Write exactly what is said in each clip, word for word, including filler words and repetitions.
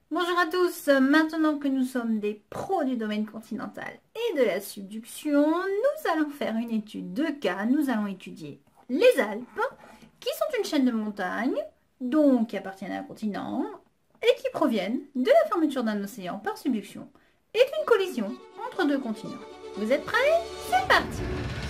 Bonjour à tous, maintenant que nous sommes des pros du domaine continental et de la subduction, nous allons faire une étude de cas. Nous allons étudier les Alpes, qui sont une chaîne de montagnes, donc qui appartiennent à un continent, et qui proviennent de la fermeture d'un océan par subduction et d'une collision entre deux continents. Vous êtes prêts? C'est parti!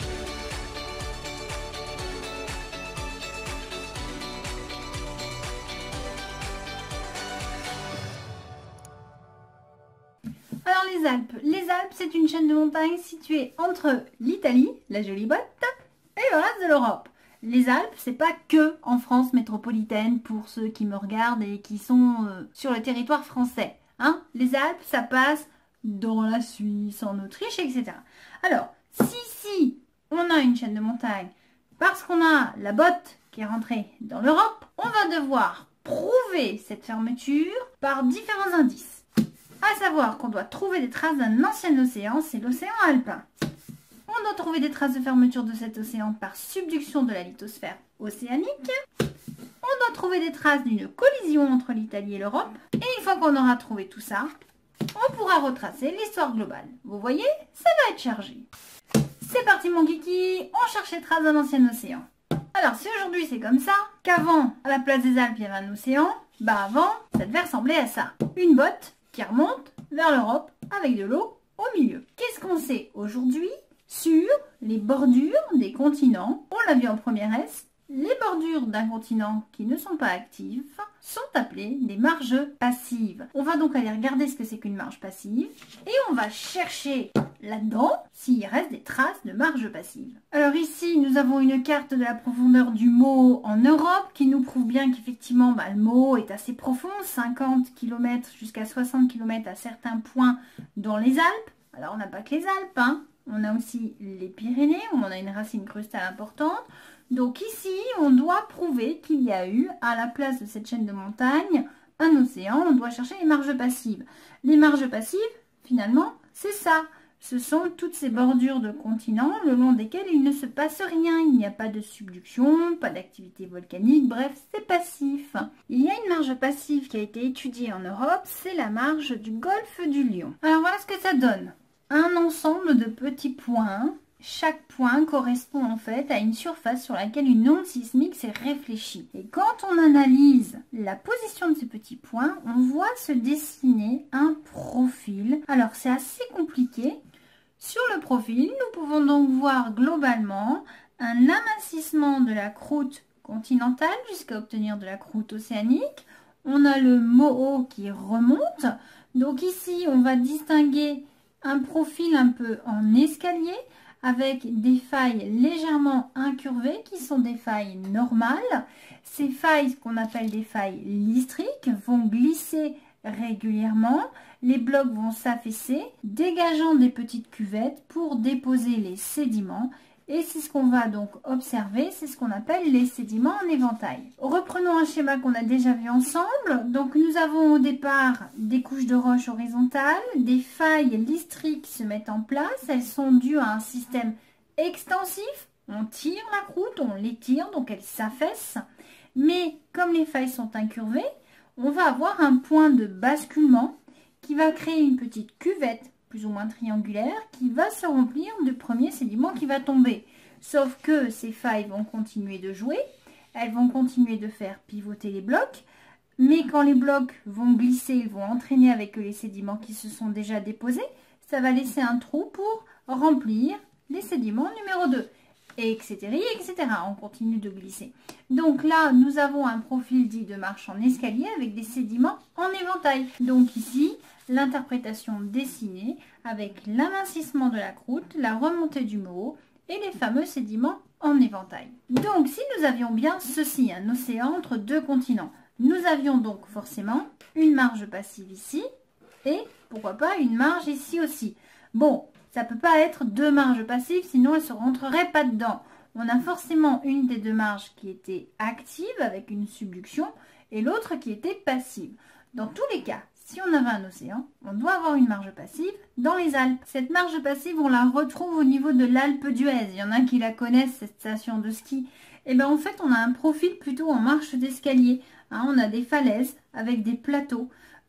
Alors les Alpes, les Alpes c'est une chaîne de montagnes située entre l'Italie, la jolie botte, et le reste de l'Europe. Les Alpes, c'est pas que en France métropolitaine pour ceux qui me regardent et qui sont euh, sur le territoire français. Hein, les Alpes, ça passe dans la Suisse, en Autriche, et cetera. Alors, si si on a une chaîne de montagnes parce qu'on a la botte qui est rentrée dans l'Europe, on va devoir prouver cette fermeture par différents indices. À savoir qu'on doit trouver des traces d'un ancien océan, c'est l'océan alpin. On doit trouver des traces de fermeture de cet océan par subduction de la lithosphère océanique. On doit trouver des traces d'une collision entre l'Italie et l'Europe. Et une fois qu'on aura trouvé tout ça, on pourra retracer l'histoire globale. Vous voyez, ça va être chargé. C'est parti mon kiki, on cherche les traces d'un ancien océan. Alors si aujourd'hui c'est comme ça, qu'avant, à la place des Alpes, il y avait un océan, bah avant, ça devait ressembler à ça. Une botte qui remonte vers l'Europe avec de l'eau au milieu. Qu'est-ce qu'on sait aujourd'hui sur les bordures des continents? On l'a vu en première S, les bordures d'un continent qui ne sont pas actives sont appelées des marges passives. On va donc aller regarder ce que c'est qu'une marge passive et on va chercher là-dedans s'il reste des traces de marge passive. Alors ici, nous avons une carte de la profondeur du Meaux en Europe qui nous prouve bien qu'effectivement bah, le Meaux est assez profond, cinquante kilomètres jusqu'à soixante kilomètres à certains points dans les Alpes. Alors on n'a pas que les Alpes, hein. On a aussi les Pyrénées où on a une racine crustale importante. Donc ici, on doit prouver qu'il y a eu, à la place de cette chaîne de montagnes, un océan. On doit chercher les marges passives. Les marges passives, finalement, c'est ça. Ce sont toutes ces bordures de continents le long desquelles il ne se passe rien. Il n'y a pas de subduction, pas d'activité volcanique, bref, c'est passif. Il y a une marge passive qui a été étudiée en Europe, c'est la marge du golfe du Lion. Alors voilà ce que ça donne. Un ensemble de petits points. Chaque point correspond en fait à une surface sur laquelle une onde sismique s'est réfléchie. Et quand on analyse la position de ces petits points, on voit se dessiner un profil. Alors c'est assez compliqué. Sur le profil, nous pouvons donc voir globalement un amincissement de la croûte continentale jusqu'à obtenir de la croûte océanique. On a le Moho qui remonte. Donc ici, on va distinguer un profil un peu en escalier avec des failles légèrement incurvées qui sont des failles normales. Ces failles, qu'on appelle des failles listriques, vont glisser régulièrement. Les blocs vont s'affaisser, dégageant des petites cuvettes pour déposer les sédiments. Et c'est ce qu'on va donc observer, c'est ce qu'on appelle les sédiments en éventail. Reprenons un schéma qu'on a déjà vu ensemble. Donc nous avons au départ des couches de roches horizontales, des failles listriques se mettent en place. Elles sont dues à un système extensif. On tire la croûte, on l'étire, donc elle s'affaisse. Mais comme les failles sont incurvées, on va avoir un point de basculement qui va créer une petite cuvette plus ou moins triangulaire, qui va se remplir du premier sédiment qui va tomber. Sauf que ces failles vont continuer de jouer, elles vont continuer de faire pivoter les blocs, mais quand les blocs vont glisser, ils vont entraîner avec eux les sédiments qui se sont déjà déposés, ça va laisser un trou pour remplir les sédiments numéro deux, et cetera, et cetera. On continue de glisser. Donc là, nous avons un profil dit de marche en escalier avec des sédiments en éventail. Donc ici, l'interprétation dessinée avec l'amincissement de la croûte, la remontée du Moho et les fameux sédiments en éventail. Donc si nous avions bien ceci, un océan entre deux continents, nous avions donc forcément une marge passive ici et pourquoi pas une marge ici aussi. Bon, ça peut pas être deux marges passives, sinon elles ne se rentreraient pas dedans. On a forcément une des deux marges qui était active avec une subduction et l'autre qui était passive. Dans tous les cas, si on avait un océan, on doit avoir une marge passive dans les Alpes. Cette marge passive, on la retrouve au niveau de l'Alpe d'Huez. Il y en a qui la connaissent, cette station de ski. Et bien en fait, on a un profil plutôt en marche d'escalier. Hein, on a des falaises avec des plateaux.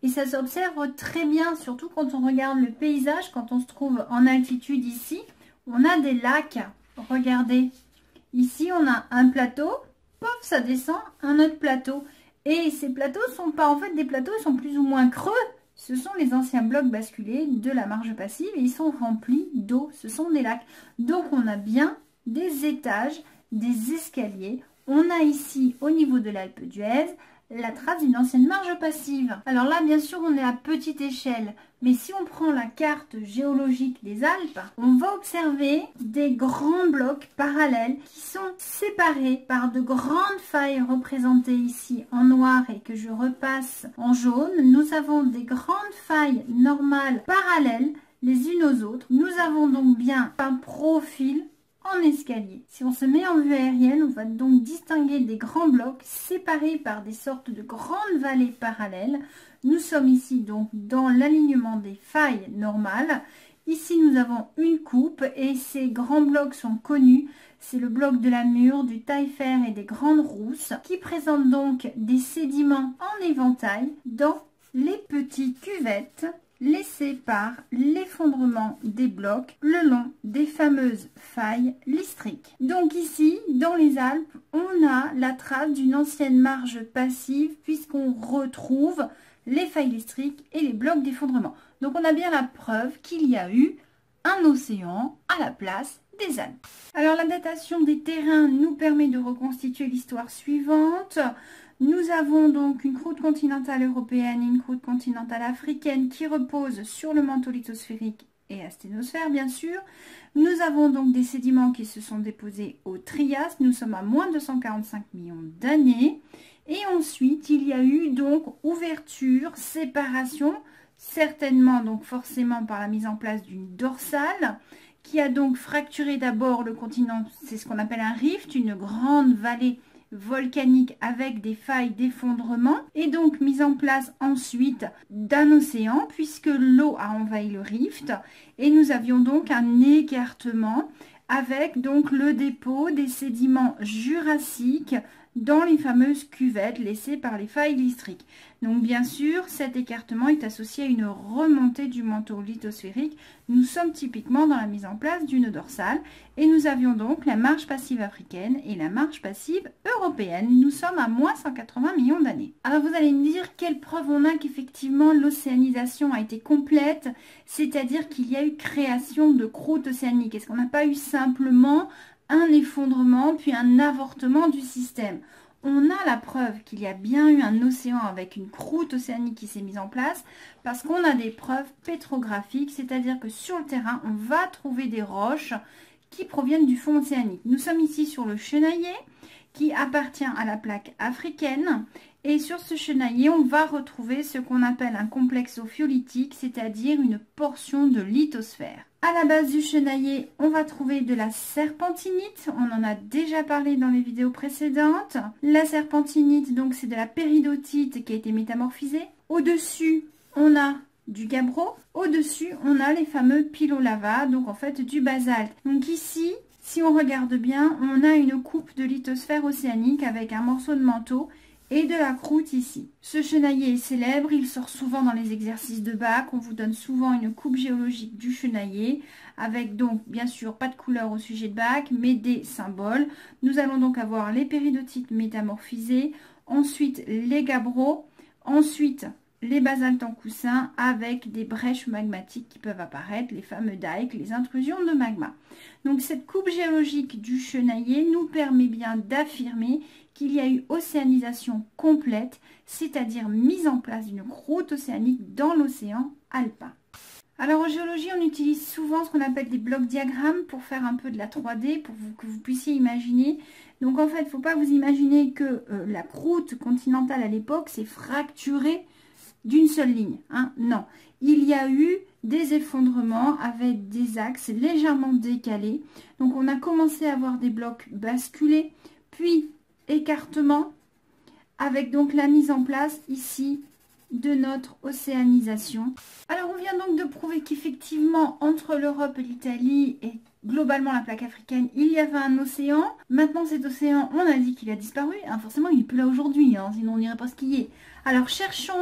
Et ça s'observe très bien, surtout quand on regarde le paysage, quand on se trouve en altitude ici. On a des lacs, regardez. Ici, on a un plateau, pof, ça descend, un autre plateau. Et ces plateaux sont pas en fait des plateaux, ils sont plus ou moins creux. Ce sont les anciens blocs basculés de la marge passive et ils sont remplis d'eau. Ce sont des lacs. Donc, on a bien des étages, des escaliers. On a ici, au niveau de l'Alpe d'Huez, la trace d'une ancienne marge passive. Alors là, bien sûr, on est à petite échelle. Mais si on prend la carte géologique des Alpes, on va observer des grands blocs parallèles qui sont séparés par de grandes failles représentées ici en noir et que je repasse en jaune. Nous avons des grandes failles normales parallèles les unes aux autres. Nous avons donc bien un profil en escalier. Si on se met en vue aérienne, on va donc distinguer des grands blocs séparés par des sortes de grandes vallées parallèles. Nous sommes ici donc dans l'alignement des failles normales. Ici, nous avons une coupe et ces grands blocs sont connus. C'est le bloc de la Mure, du Taillefer et des Grandes Rousses qui présentent donc des sédiments en éventail dans les petites cuvettes laissées par l'effondrement des blocs le long des fameuses failles listriques. Donc ici, dans les Alpes, on a la trace d'une ancienne marge passive puisqu'on retrouve les failles listriques et les blocs d'effondrement. Donc on a bien la preuve qu'il y a eu un océan à la place des Alpes. Alors la datation des terrains nous permet de reconstituer l'histoire suivante. Nous avons donc une croûte continentale européenne et une croûte continentale africaine qui reposent sur le manteau lithosphérique et asténosphère bien sûr. Nous avons donc des sédiments qui se sont déposés au Trias. Nous sommes à moins de cent quarante-cinq millions d'années. Et ensuite, il y a eu donc ouverture, séparation, certainement donc forcément par la mise en place d'une dorsale qui a donc fracturé d'abord le continent, c'est ce qu'on appelle un rift, une grande vallée volcanique avec des failles d'effondrement et donc mise en place ensuite d'un océan puisque l'eau a envahi le rift et nous avions donc un écartement avec donc le dépôt des sédiments jurassiques dans les fameuses cuvettes laissées par les failles listriques. Donc bien sûr, cet écartement est associé à une remontée du manteau lithosphérique. Nous sommes typiquement dans la mise en place d'une dorsale et nous avions donc la marge passive africaine et la marge passive européenne. Nous sommes à moins cent quatre-vingts millions d'années. Alors vous allez me dire quelle preuve on a qu'effectivement l'océanisation a été complète, c'est-à-dire qu'il y a eu création de croûte océanique. Est-ce qu'on n'a pas eu simplement un effondrement puis un avortement du système? On a la preuve qu'il y a bien eu un océan avec une croûte océanique qui s'est mise en place parce qu'on a des preuves pétrographiques, c'est-à-dire que sur le terrain, on va trouver des roches qui proviennent du fond océanique. Nous sommes ici sur le Chenaillet qui appartient à la plaque africaine et sur ce Chenaillet, on va retrouver ce qu'on appelle un complexe ophiolitique, c'est-à-dire une portion de lithosphère. À la base du Chenaillet, on va trouver de la serpentinite. On en a déjà parlé dans les vidéos précédentes. La serpentinite, donc, c'est de la péridotite qui a été métamorphisée. Au-dessus, on a du gabbro. Au-dessus, on a les fameux pilolavas, donc en fait du basalte. Donc ici, si on regarde bien, on a une coupe de lithosphère océanique avec un morceau de manteau et de la croûte ici. Ce Chenaillet est célèbre, il sort souvent dans les exercices de bac. On vous donne souvent une coupe géologique du Chenaillet avec donc bien sûr pas de couleur au sujet de bac mais des symboles. Nous allons donc avoir les péridotites métamorphisées, ensuite les gabbros, ensuite les basaltes en coussin avec des brèches magmatiques qui peuvent apparaître, les fameux dikes, les intrusions de magma. Donc cette coupe géologique du Chenaillet nous permet bien d'affirmer qu'il y a eu océanisation complète, c'est-à-dire mise en place d'une croûte océanique dans l'océan alpin. Alors en géologie, on utilise souvent ce qu'on appelle des blocs diagrammes pour faire un peu de la trois D, pour vous, que vous puissiez imaginer. Donc en fait, il ne faut pas vous imaginer que euh, la croûte continentale à l'époque s'est fracturée d'une seule ligne. Hein. Non, il y a eu des effondrements avec des axes légèrement décalés. Donc on a commencé à avoir des blocs basculés, puis écartement, avec donc la mise en place ici de notre océanisation. Alors on vient donc de prouver qu'effectivement entre l'Europe et l'Italie et globalement la plaque africaine, il y avait un océan. Maintenant cet océan, on a dit qu'il a disparu. Hein, forcément il n'est plus là aujourd'hui, hein, sinon on n'irait pas skier. Alors cherchons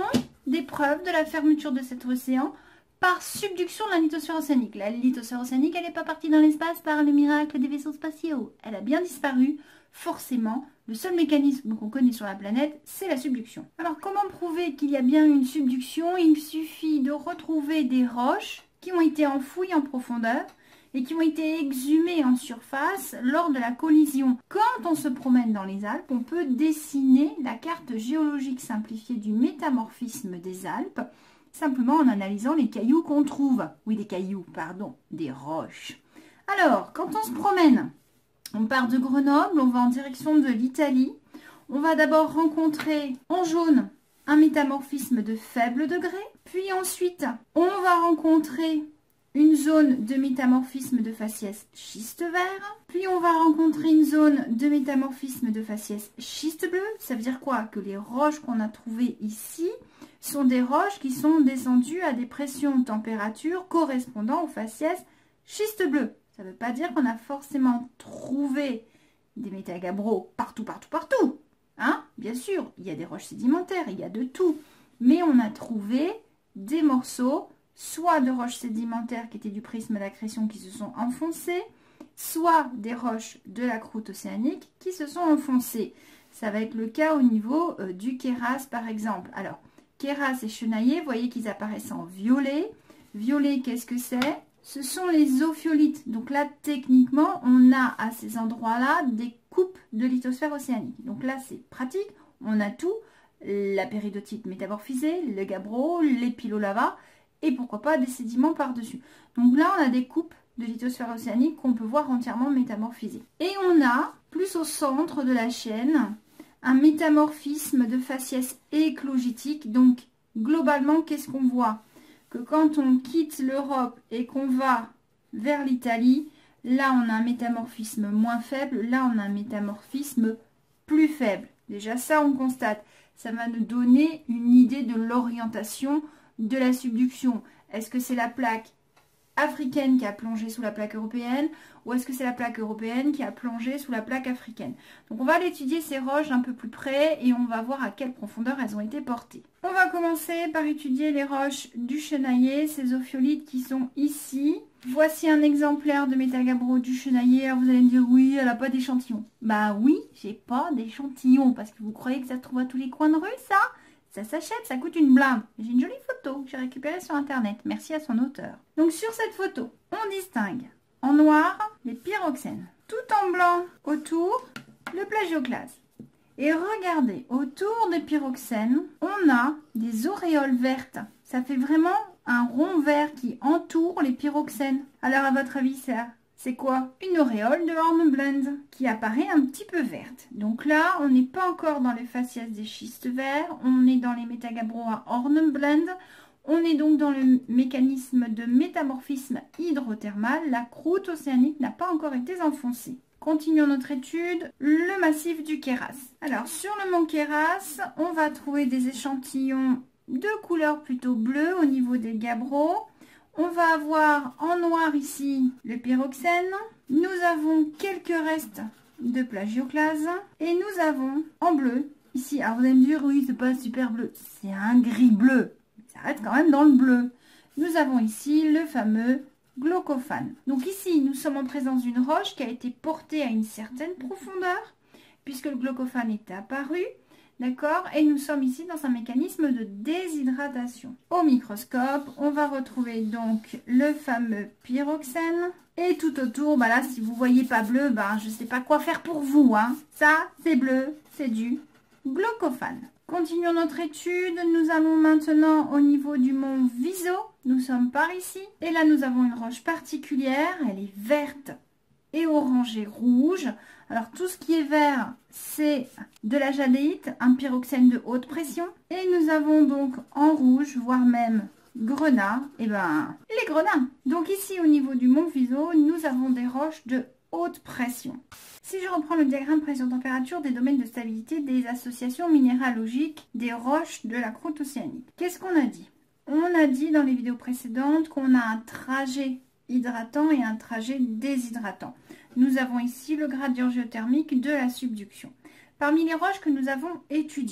des preuves de la fermeture de cet océan par subduction de la lithosphère océanique. La lithosphère océanique, elle n'est pas partie dans l'espace par le miracle des vaisseaux spatiaux. Elle a bien disparu. Forcément, le seul mécanisme qu'on connaît sur la planète, c'est la subduction. Alors, comment prouver qu'il y a bien une subduction? Il suffit de retrouver des roches qui ont été enfouies en profondeur et qui ont été exhumées en surface lors de la collision. Quand on se promène dans les Alpes, on peut dessiner la carte géologique simplifiée du métamorphisme des Alpes, simplement en analysant les cailloux qu'on trouve. Oui, des cailloux, pardon, des roches. Alors, quand on se promène, on part de Grenoble, on va en direction de l'Italie. On va d'abord rencontrer en jaune un métamorphisme de faible degré. Puis ensuite, on va rencontrer une zone de métamorphisme de faciès schiste vert. Puis on va rencontrer une zone de métamorphisme de faciès schiste bleu. Ça veut dire quoi? Que les roches qu'on a trouvées ici sont des roches qui sont descendues à des pressions températures correspondant au faciès schiste bleu. Ça ne veut pas dire qu'on a forcément trouvé des métagabbros partout, partout, partout. Hein? Bien sûr, il y a des roches sédimentaires, il y a de tout. Mais on a trouvé des morceaux, soit de roches sédimentaires qui étaient du prisme d'accrétion qui se sont enfoncés, soit des roches de la croûte océanique qui se sont enfoncées. Ça va être le cas au niveau euh, du Queyras, par exemple. Alors, Queyras et Chenaillé, vous voyez qu'ils apparaissent en violet. Violet, qu'est-ce que c'est? Ce sont les ophiolites. Donc là, techniquement, on a à ces endroits-là des coupes de lithosphère océanique. Donc là, c'est pratique. On a tout. La péridotite métamorphisée, le gabbro, les pilolavas et pourquoi pas des sédiments par-dessus. Donc là, on a des coupes de lithosphère océanique qu'on peut voir entièrement métamorphisées. Et on a, plus au centre de la chaîne, un métamorphisme de faciès éclogitique. Donc, globalement, qu'est-ce qu'on voit? Que quand on quitte l'Europe et qu'on va vers l'Italie, là on a un métamorphisme moins faible, là on a un métamorphisme plus faible. Déjà ça on constate, ça va nous donner une idée de l'orientation de la subduction. Est-ce que c'est la plaque africaine qui a plongé sous la plaque européenne ou est-ce que c'est la plaque européenne qui a plongé sous la plaque africaine? Donc on va aller étudier ces roches un peu plus près et on va voir à quelle profondeur elles ont été portées. On va commencer par étudier les roches du Chenaillé, ces ophiolites qui sont ici. Voici un exemplaire de métagabbro du Chenaillé. Alors vous allez me dire oui, elle n'a pas d'échantillon. Bah oui, j'ai pas d'échantillon parce que vous croyez que ça se trouve à tous les coins de rue ça? Ça s'achète, ça coûte une blinde. J'ai une jolie photo que j'ai récupérée sur internet. Merci à son auteur. Donc sur cette photo, on distingue en noir les pyroxènes. Tout en blanc autour, le plagioclase. Et regardez, autour des pyroxènes, on a des auréoles vertes. Ça fait vraiment un rond vert qui entoure les pyroxènes. Alors à votre avis, ça... c'est quoi? Une auréole de hornblende qui apparaît un petit peu verte. Donc là, on n'est pas encore dans les faciès des schistes verts, on est dans les métagabbros à hornblende. On est donc dans le mécanisme de métamorphisme hydrothermal. La croûte océanique n'a pas encore été enfoncée. Continuons notre étude, le massif du Queyras. Alors sur le mont Queyras, on va trouver des échantillons de couleur plutôt bleue au niveau des gabbros. On va avoir en noir ici le pyroxène. Nous avons quelques restes de plagioclase. Et nous avons en bleu, ici, alors vous allez me dire, oui, c'est pas super bleu. C'est un gris bleu. Ça reste quand même dans le bleu. Nous avons ici le fameux glaucophane. Donc ici, nous sommes en présence d'une roche qui a été portée à une certaine profondeur, puisque le glaucophane est apparu. D'accord? Et nous sommes ici dans un mécanisme de déshydratation. Au microscope, on va retrouver donc le fameux pyroxène. Et tout autour, bah là, si vous voyez pas bleu, bah, je ne sais pas quoi faire pour vous. Hein. Ça, c'est bleu, c'est du glaucophane. Continuons notre étude. Nous allons maintenant au niveau du mont Viso. Nous sommes par ici. Et là, nous avons une roche particulière. Elle est verte et orangée rouge. Alors tout ce qui est vert, c'est de la jadéite, un pyroxène de haute pression. Et nous avons donc en rouge, voire même grenat, et ben les grenats. Donc ici au niveau du mont Viso, nous avons des roches de haute pression. Si je reprends le diagramme pression-température des domaines de stabilité des associations minéralogiques des roches de la croûte océanique, qu'est-ce qu'on a dit? On a dit dans les vidéos précédentes qu'on a un trajet hydratant et un trajet déshydratant. Nous avons ici le gradient géothermique de la subduction. Parmi les roches que nous avons étudiées,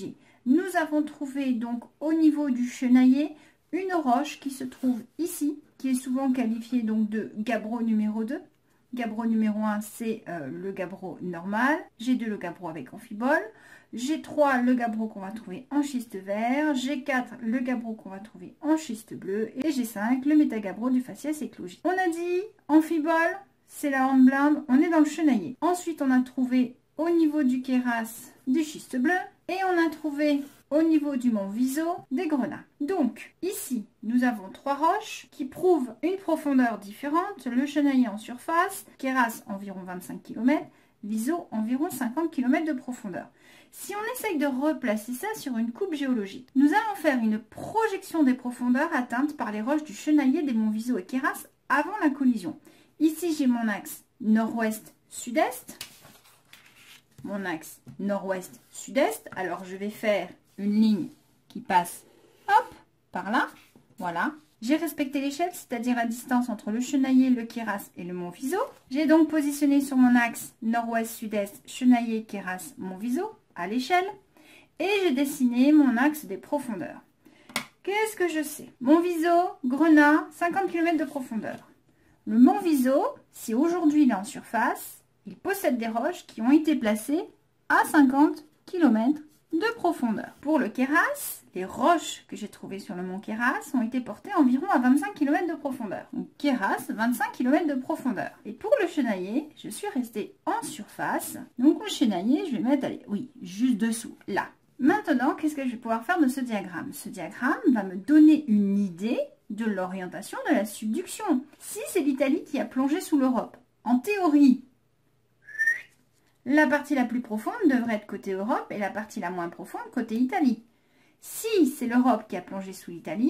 nous avons trouvé donc au niveau du Chenaillé une roche qui se trouve ici, qui est souvent qualifiée donc de gabbro numéro deux. Gabbro numéro un, c'est euh, le gabbro normal. G deux, le gabbro avec amphibole. G trois, le gabbro qu'on va trouver en schiste vert. G quatre, le gabbro qu'on va trouver en schiste bleu. Et G cinq, le métagabbro du faciès éclogique. On a dit amphibole, c'est la hornblende, on est dans le Chenaillé. Ensuite, on a trouvé au niveau du kéras du schiste bleu. Et on a trouvé au niveau du mont Viso des grenats. Donc, ici, nous avons trois roches qui prouvent une profondeur différente. Le Chenaillé en surface, kéras environ vingt-cinq kilomètres, Viso environ cinquante kilomètres de profondeur. Si on essaye de replacer ça sur une coupe géologique, nous allons faire une projection des profondeurs atteintes par les roches du Chenaillé, des monts Viso et kéras avant la collision. Ici, j'ai mon axe nord-ouest-sud-est. Mon axe nord-ouest-sud-est. Alors, je vais faire une ligne qui passe, hop, par là. Voilà. J'ai respecté l'échelle, c'est-à-dire la distance entre le Chenaillé, le kéras et le mont Viso. J'ai donc positionné sur mon axe nord-ouest-sud-est, Chenaillé, kéras, mont Viso, à l'échelle. Et j'ai dessiné mon axe des profondeurs. Qu'est-ce que je sais? Mont Viso, Grenat, cinquante kilomètres de profondeur. Le mont Viso, si aujourd'hui il est en surface, il possède des roches qui ont été placées à cinquante kilomètres de profondeur. Pour le kéras, les roches que j'ai trouvées sur le mont Kéras ont été portées environ à vingt-cinq kilomètres de profondeur. Donc Kéras, vingt-cinq kilomètres de profondeur. Et pour le Chenaillé, je suis restée en surface. Donc le Chenaillé, je vais mettre, allez, oui, juste dessous, là. Maintenant, qu'est-ce que je vais pouvoir faire de ce diagramme? Ce diagramme va me donner une idée de l'orientation de la subduction. Si c'est l'Italie qui a plongé sous l'Europe, en théorie, la partie la plus profonde devrait être côté Europe et la partie la moins profonde côté Italie. Si c'est l'Europe qui a plongé sous l'Italie,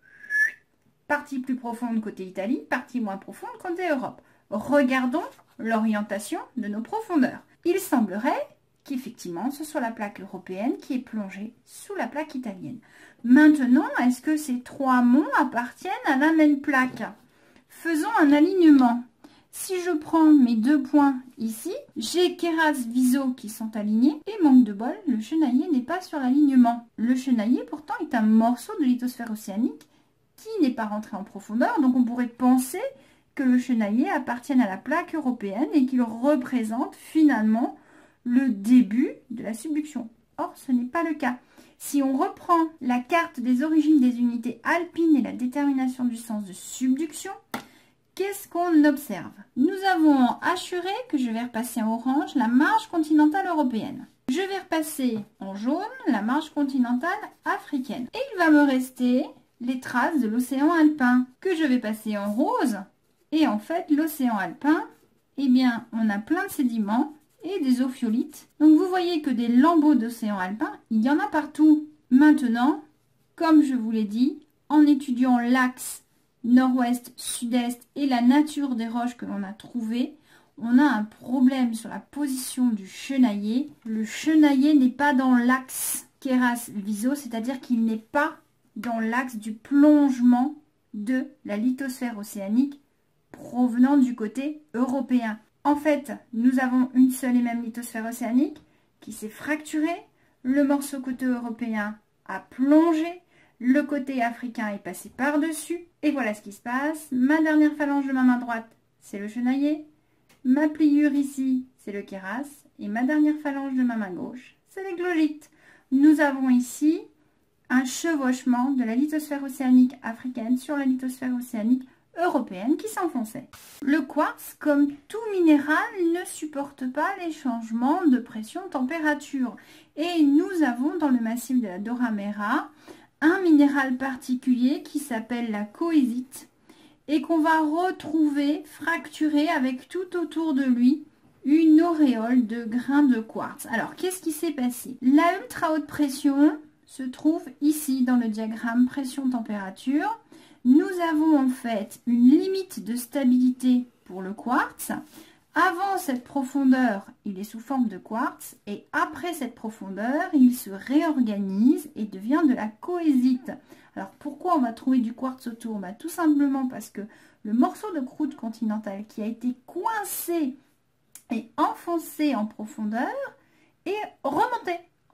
partie plus profonde côté Italie, partie moins profonde côté Europe. Regardons l'orientation de nos profondeurs. Il semblerait qu'effectivement ce soit la plaque européenne qui est plongée sous la plaque italienne. Maintenant, est-ce que ces trois monts appartiennent à la même plaque? Faisons un alignement. Si je prends mes deux points ici, j'ai Kéras, Viso qui sont alignés et manque de bol, le Chenaillé n'est pas sur l'alignement. Le Chenaillé pourtant est un morceau de lithosphère océanique qui n'est pas rentré en profondeur, donc on pourrait penser que le Chenaillé appartienne à la plaque européenne et qu'il représente finalement le début de la subduction. Or, ce n'est pas le cas. Si on reprend la carte des origines des unités alpines et la détermination du sens de subduction, qu'est-ce qu'on observe? Nous avons en hachuré, que je vais repasser en orange, la marge continentale européenne. Je vais repasser en jaune la marge continentale africaine. Et il va me rester les traces de l'océan alpin, que je vais passer en rose. Et en fait, l'océan alpin, eh bien, on a plein de sédiments et des ophiolites. Donc vous voyez que des lambeaux d'océan alpin, il y en a partout. Maintenant, comme je vous l'ai dit, en étudiant l'axe nord-ouest, sud-est et la nature des roches que l'on a trouvées, on a un problème sur la position du Chenaillé. Le Chenaillé n'est pas dans l'axe Kéras-Viso, c'est-à-dire qu'il n'est pas dans l'axe du plongement de la lithosphère océanique provenant du côté européen. En fait, nous avons une seule et même lithosphère océanique qui s'est fracturée. Le morceau côté européen a plongé. Le côté africain est passé par-dessus. Et voilà ce qui se passe. Ma dernière phalange de ma main droite, c'est le Chenaillé. Ma pliure ici, c'est le Kéras. Et ma dernière phalange de ma main gauche, c'est l'éclogite. Nous avons ici un chevauchement de la lithosphère océanique africaine sur la lithosphère océanique européenne qui s'enfonçait. Le quartz, comme tout minéral, ne supporte pas les changements de pression-température. Et nous avons dans le massif de la Doramera un minéral particulier qui s'appelle la cohésite et qu'on va retrouver fracturé avec tout autour de lui une auréole de grains de quartz. Alors, qu'est-ce qui s'est passé? La ultra haute pression se trouve ici dans le diagramme pression-température. Nous avons en fait une limite de stabilité pour le quartz. Avant cette profondeur, il est sous forme de quartz et après cette profondeur, il se réorganise et devient de la cohésite. Alors pourquoi on va trouver du quartz autour? Bah, tout simplement parce que le morceau de croûte continentale qui a été coincé et enfoncé en profondeur est remonté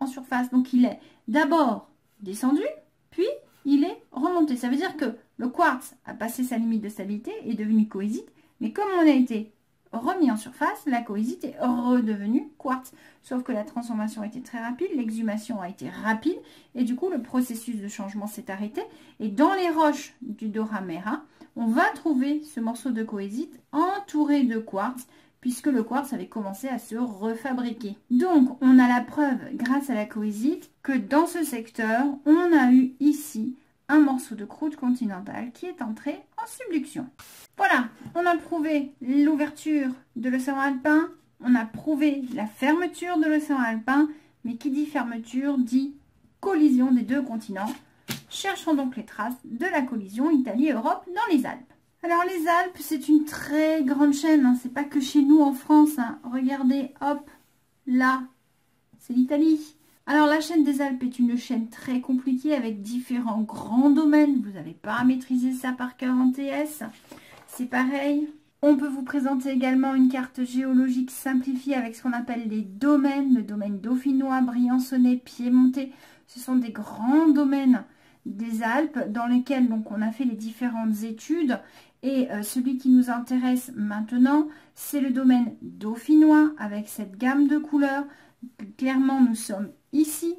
en surface. Donc il est d'abord descendu, puis il est remonté. Ça veut dire que le quartz a passé sa limite de stabilité, est devenu cohésite, mais comme on a été remis en surface, la cohésite est redevenue quartz. Sauf que la transformation a été très rapide, l'exhumation a été rapide, et du coup le processus de changement s'est arrêté. Et dans les roches du Dora Meira, on va trouver ce morceau de cohésite entouré de quartz, puisque le quartz avait commencé à se refabriquer. Donc on a la preuve, grâce à la cohésite, que dans ce secteur, on a eu ici un morceau de croûte continentale qui est entré en subduction. Voilà, on a prouvé l'ouverture de l'océan alpin, on a prouvé la fermeture de l'océan alpin, mais qui dit fermeture dit collision des deux continents. Cherchons donc les traces de la collision Italie-Europe dans les Alpes. Alors les Alpes, c'est une très grande chaîne, hein. C'est pas que chez nous en France. Hein. Regardez, hop, là, c'est l'Italie. Alors la chaîne des Alpes est une chaîne très compliquée avec différents grands domaines. Vous n'avez pas à maîtriser ça par cœur en T S. C'est pareil. On peut vous présenter également une carte géologique simplifiée avec ce qu'on appelle les domaines. Le domaine dauphinois, briançonnais, piémontais. Ce sont des grands domaines des Alpes dans lesquels donc, on a fait les différentes études. Et euh, celui qui nous intéresse maintenant, c'est le domaine dauphinois avec cette gamme de couleurs. Clairement, nous sommes ici.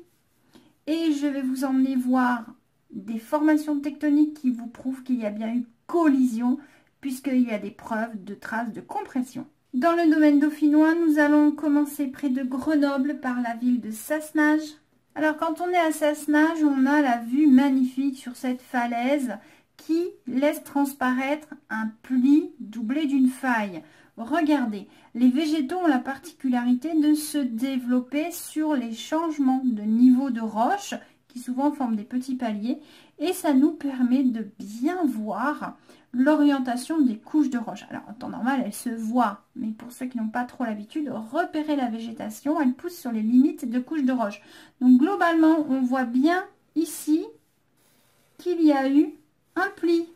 Et je vais vous emmener voir des formations tectoniques qui vous prouvent qu'il y a bien eu collision, puisqu'il y a des preuves de traces de compression. Dans le domaine dauphinois, nous allons commencer près de Grenoble par la ville de Sassenage. Alors quand on est à Sassenage, on a la vue magnifique sur cette falaise qui laisse transparaître un pli doublé d'une faille. Regardez, les végétaux ont la particularité de se développer sur les changements de niveau de roche qui souvent forment des petits paliers et ça nous permet de bien voir l'orientation des couches de roche. Alors en temps normal, elle se voit, mais pour ceux qui n'ont pas trop l'habitude, repérer la végétation, elle pousse sur les limites de couches de roche. Donc globalement, on voit bien ici qu'il y a eu un pli.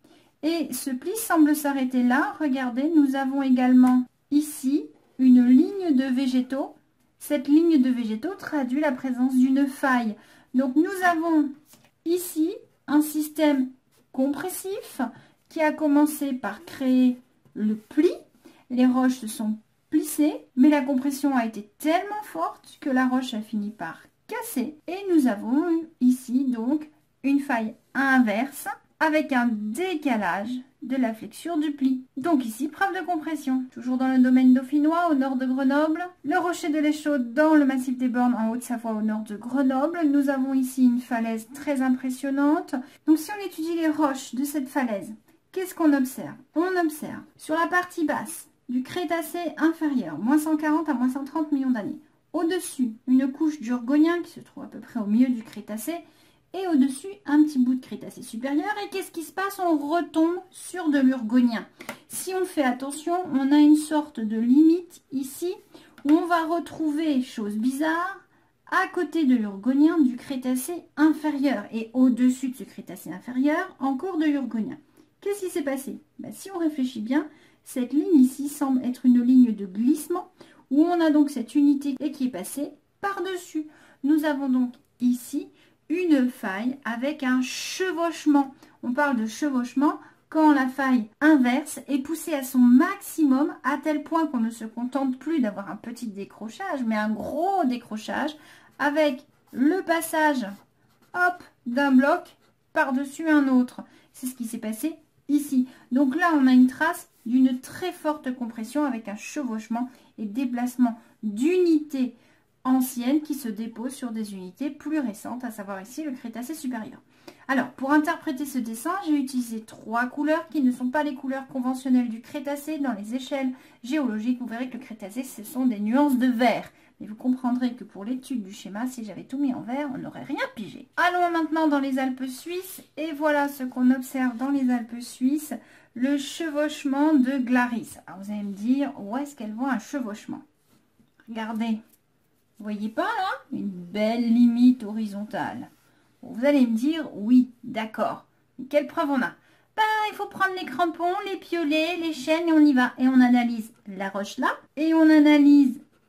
Et ce pli semble s'arrêter là. Regardez, nous avons également ici une ligne de végétaux. Cette ligne de végétaux traduit la présence d'une faille. Donc nous avons ici un système compressif qui a commencé par créer le pli. Les roches se sont plissées, mais la compression a été tellement forte que la roche a fini par casser. Et nous avons eu ici donc une faille inverse avec un décalage de la flexure du pli. Donc ici, preuve de compression. Toujours dans le domaine dauphinois, au nord de Grenoble. Le rocher de l'Échaude dans le massif des Bornes, en Haute-Savoie, au nord de Grenoble. Nous avons ici une falaise très impressionnante. Donc si on étudie les roches de cette falaise, qu'est-ce qu'on observe? On observe sur la partie basse du Crétacé inférieur, moins cent quarante à moins cent trente millions d'années. Au-dessus, une couche d'Urgonien qui se trouve à peu près au milieu du Crétacé. Et au-dessus, un petit bout de Crétacé supérieur. Et qu'est-ce qui se passe? On retombe sur de l'Urgonien. Si on fait attention, on a une sorte de limite ici où on va retrouver, chose bizarre, à côté de l'Urgonien, du Crétacé inférieur. Et au-dessus de ce Crétacé inférieur, encore de l'Urgonien. Qu'est-ce qui s'est passé? Ben, si on réfléchit bien, cette ligne ici semble être une ligne de glissement où on a donc cette unité qui est passée par-dessus. Nous avons donc ici une faille avec un chevauchement. On parle de chevauchement quand la faille inverse est poussée à son maximum à tel point qu'on ne se contente plus d'avoir un petit décrochage, mais un gros décrochage avec le passage hop d'un bloc par-dessus un autre. C'est ce qui s'est passé ici. Donc là, on a une trace d'une très forte compression avec un chevauchement et déplacement d'unités anciennes qui se déposent sur des unités plus récentes, à savoir ici le Crétacé supérieur. Alors, pour interpréter ce dessin, j'ai utilisé trois couleurs qui ne sont pas les couleurs conventionnelles du Crétacé. Dans les échelles géologiques, vous verrez que le Crétacé, ce sont des nuances de vert. Mais vous comprendrez que pour l'étude du schéma, si j'avais tout mis en vert, on n'aurait rien pigé. Allons maintenant dans les Alpes suisses. Et voilà ce qu'on observe dans les Alpes suisses, le chevauchement de Glaris. Alors, vous allez me dire, où est-ce qu'elle voit un chevauchement? Regardez. Vous voyez pas là? Une belle limite horizontale. Bon, vous allez me dire, oui, d'accord. Quelle preuve on a? Ben, il faut prendre les crampons, les piolets, les chaînes et on y va. Et on analyse la roche là. Et on analyse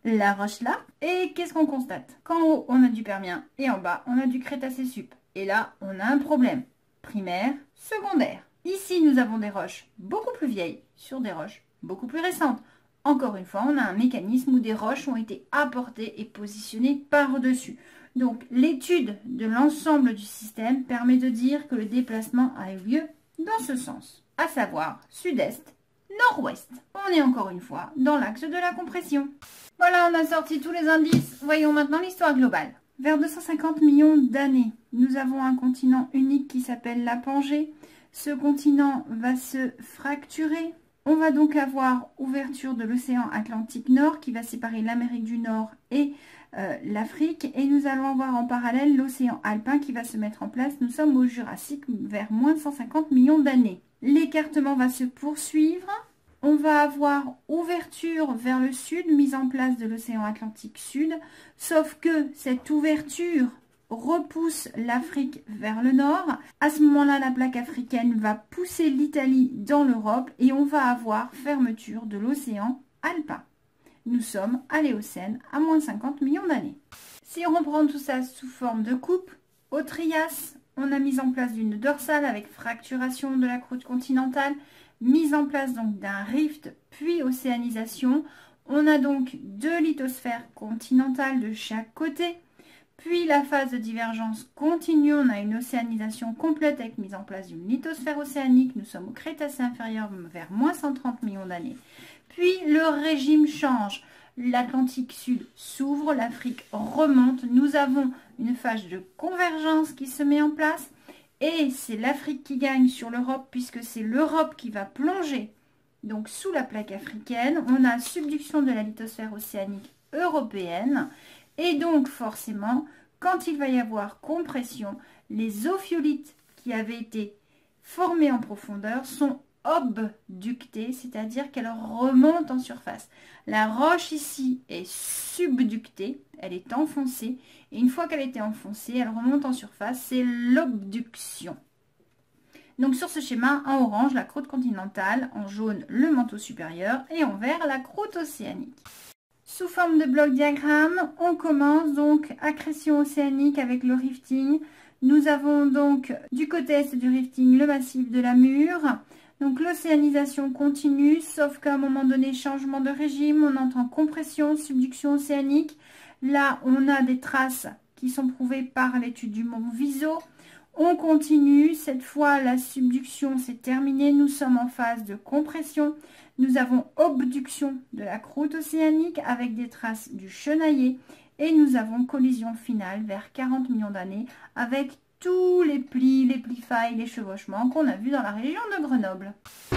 la roche là. Et qu'est-ce qu'on constate? Qu'en haut, on a du Permien et en bas, on a du Crétacé sup. Et là, on a un problème. Primaire, secondaire. Ici, nous avons des roches beaucoup plus vieilles sur des roches beaucoup plus récentes. Encore une fois, on a un mécanisme où des roches ont été apportées et positionnées par-dessus. Donc, l'étude de l'ensemble du système permet de dire que le déplacement a eu lieu dans ce sens, à savoir sud-est, nord-ouest. On est encore une fois dans l'axe de la compression. Voilà, on a sorti tous les indices. Voyons maintenant l'histoire globale. Vers deux cent cinquante millions d'années, nous avons un continent unique qui s'appelle la Pangée. Ce continent va se fracturer. On va donc avoir ouverture de l'océan Atlantique Nord qui va séparer l'Amérique du Nord et euh, l'Afrique. Et nous allons avoir en parallèle l'océan Alpin qui va se mettre en place. Nous sommes au Jurassique vers moins cent cinquante millions d'années. L'écartement va se poursuivre. On va avoir ouverture vers le sud, mise en place de l'océan Atlantique Sud. Sauf que cette ouverture repousse l'Afrique vers le nord. À ce moment-là, la plaque africaine va pousser l'Italie dans l'Europe et on va avoir fermeture de l'océan Alpin. Nous sommes à l'Éocène à moins cinquante millions d'années. Si on reprend tout ça sous forme de coupe, au Trias, on a mis en place une dorsale avec fracturation de la croûte continentale, mise en place donc d'un rift puis océanisation. On a donc deux lithosphères continentales de chaque côté. Puis la phase de divergence continue, on a une océanisation complète avec mise en place d'une lithosphère océanique. Nous sommes au Crétacé inférieur vers moins cent trente millions d'années. Puis le régime change. L'Atlantique Sud s'ouvre, l'Afrique remonte. Nous avons une phase de convergence qui se met en place. Et c'est l'Afrique qui gagne sur l'Europe puisque c'est l'Europe qui va plonger donc sous la plaque africaine. On a subduction de la lithosphère océanique européenne. Et donc, forcément, quand il va y avoir compression, les ophiolites qui avaient été formés en profondeur sont obductées, c'est-à-dire qu'elles remontent en surface. La roche ici est subductée, elle est enfoncée, et une fois qu'elle était enfoncée, elle remonte en surface, c'est l'obduction. Donc sur ce schéma, en orange, la croûte continentale, en jaune, le manteau supérieur, et en vert, la croûte océanique. Sous forme de bloc diagramme, on commence donc accrétion océanique avec le rifting. Nous avons donc du côté est du rifting le massif de la Mure. Donc l'océanisation continue, sauf qu'à un moment donné, changement de régime, on entend compression, subduction océanique. Là, on a des traces qui sont prouvées par l'étude du mont Viso. On continue, cette fois la subduction s'est terminée, nous sommes en phase de compression. Nous avons obduction de la croûte océanique avec des traces du chenaillé et nous avons collision finale vers quarante millions d'années avec tous les plis, les plis failles, les chevauchements qu'on a vus dans la région de Grenoble.